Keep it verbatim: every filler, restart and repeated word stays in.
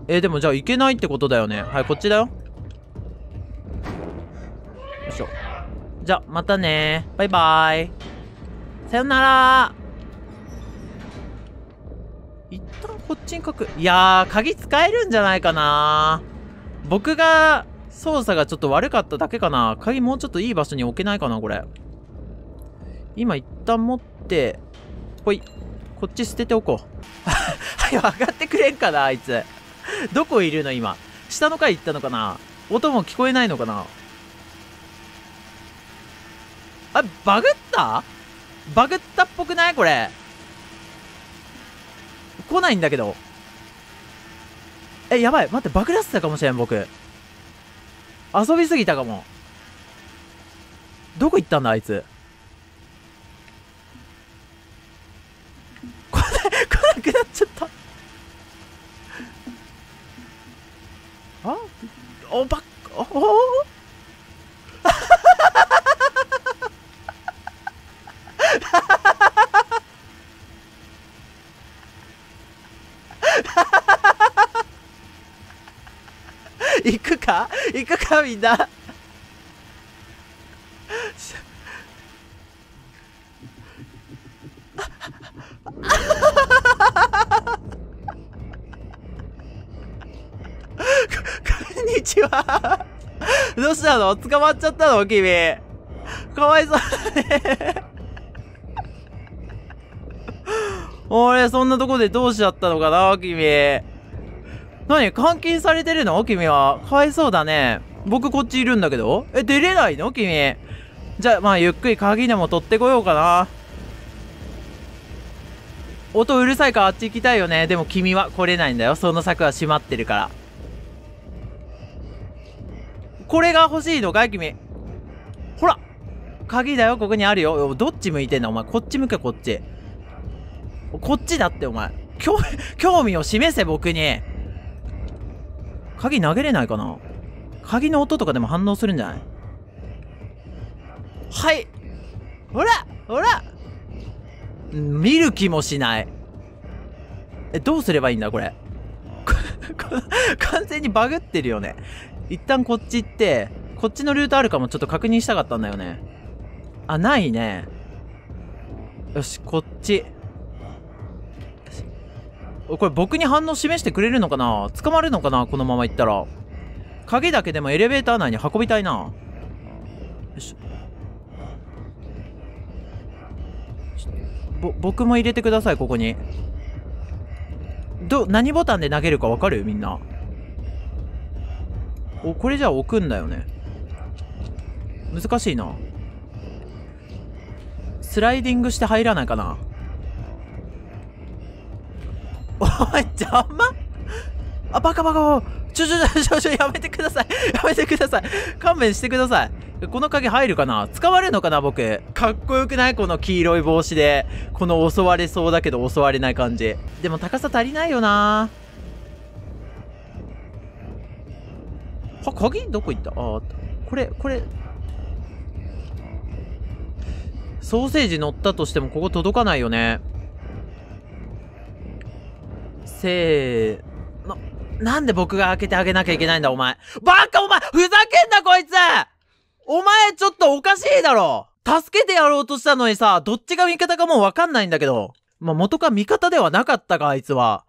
えー、でもじゃあ行けないってことだよね。はい、こっちだよ。よいしょ。じゃあ、またねー。バイバーイ。さよならー。一旦こっちに書く。いやー、鍵使えるんじゃないかなー。僕が、操作がちょっと悪かっただけかな。鍵もうちょっといい場所に置けないかな、これ。今一旦持って、ほい。こっち捨てておこう。はい、上がってくれんかな、あいつ。どこいるの今。下の階行ったのかな。音も聞こえないのかな。あ、バグったバグったっぽくないこれ。来ないんだけど。え、やばい。待って、バグらせたかもしれん、僕。遊びすぎたかも。どこ行ったんだ、あいつ。来な、来なくなっちゃった。あお、ばっ、おお行くか行くかみんなこんにちは。どうしたの？捕まっちゃったの君。かわいそうだね。俺、そんなとこでどうしちゃったのかな君。何監禁されてるの君は。かわいそうだね。僕こっちいるんだけど。え、出れないの君。じゃあ、まあ、ゆっくり鍵でも取ってこようかな。音うるさいからあっち行きたいよね。でも君は来れないんだよ。その柵は閉まってるから。これが欲しいのかい君。ほら鍵だよ。ここにあるよ。どっち向いてんだお前。こっち向けこっち。こっちだってお前。興興味を示せ僕に。鍵投げれないかな。鍵の音とかでも反応するんじゃない？はい。ほらほら見る気もしない。え、どうすればいいんだこれ。完全にバグってるよね。一旦こっち行って、こっちのルートあるかもちょっと確認したかったんだよね。あ、ないね。よし、こっち。これ僕に反応示してくれるのかな？捕まるのかなこのまま行ったら。鍵だけでもエレベーター内に運びたいな。よし。ぼ、僕も入れてください、ここに。ど、何ボタンで投げるかわかる？みんな。お、これじゃあ置くんだよね。難しいな。スライディングして入らないかな。おい、邪魔。あ、バカバカ。ちょちょちょちょちょ、やめてください。やめてください。勘弁してください。この鍵入るかな？捕まるのかな僕。かっこよくない？この黄色い帽子で。この襲われそうだけど襲われない感じ。でも高さ足りないよな。は、鍵どこ行った？ああ、これ、これ。ソーセージ乗ったとしてもここ届かないよね。せーの。なんで僕が開けてあげなきゃいけないんだお前。バカお前ふざけんなこいつ。お前ちょっとおかしいだろ。助けてやろうとしたのにさ、どっちが味方かもうわかんないんだけど。まあ、元か味方ではなかったかあいつは。